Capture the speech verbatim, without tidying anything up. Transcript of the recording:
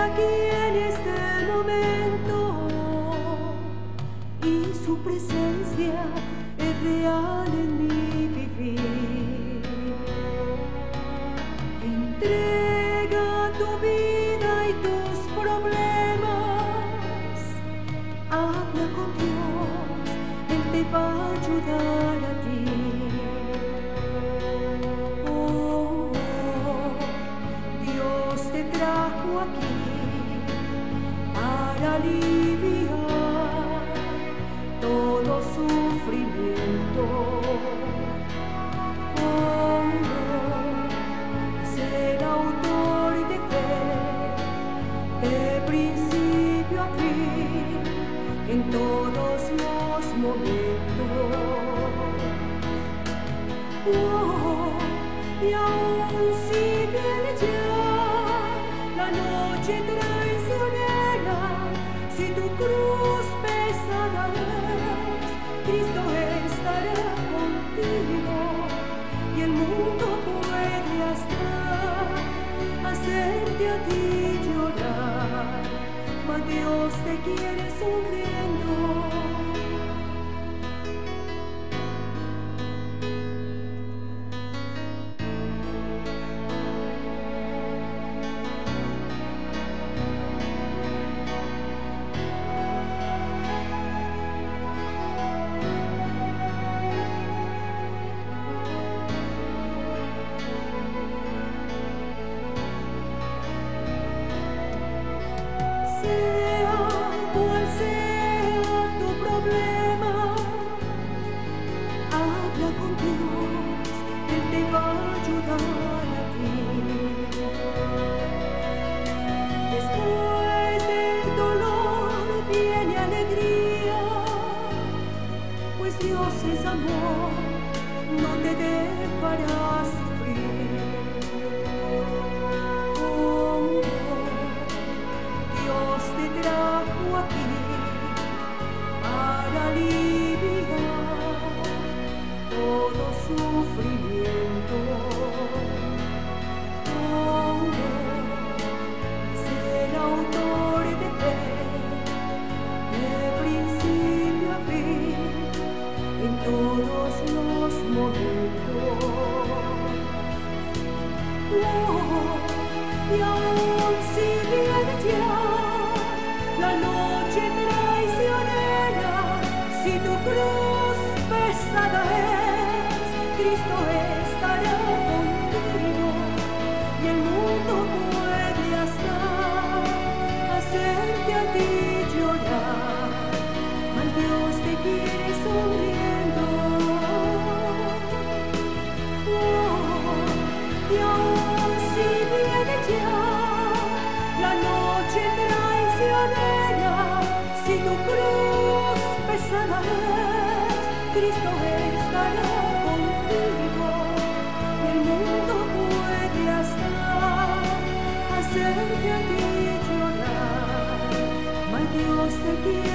aquí en este momento y su presencia es real en mi vivir. Entrega tu vida y tus problemas, habla con Dios, Él te va a ayudar a ti. Oh, Dios te trajo aquí para aliviar todo sufrimiento. Oh, es el autor de fe, de principio a fin, en todos los momentos. Oh, y aún si viene ya la noche traicionera, si tu cruz pesada es, Cristo estará contigo, y el mundo puede hasta hacerte a ti llorar, mas Dios te quiere sonriendo. Pues Dios es amor, no te dejará sufrir. Oh, Dios te trajo aquí para aliviar todo sufrimiento. Oh, es el autor de fe, de principio a fin, en todos los momentos. Oh, y aún si viene ya la noche traicionera, si tu cruz pesada es, Cristo estará contigo, y el mundo puede hasta hacerte a ti llorar, mas Dios te quiere sonriendo. Oh, y aún si viene ya la noche traicionera, si tu cruz pesada es, Cristo estará contigo, y el mundo puede hasta hacerte a ti llorar, mas Dios te quiere